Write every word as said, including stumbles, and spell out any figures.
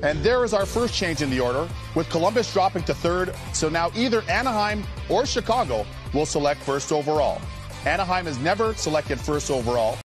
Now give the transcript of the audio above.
And there is our first change in the order, with Columbus dropping to third. So now either Anaheim or Chicago will select first overall. Anaheim has never selected first overall.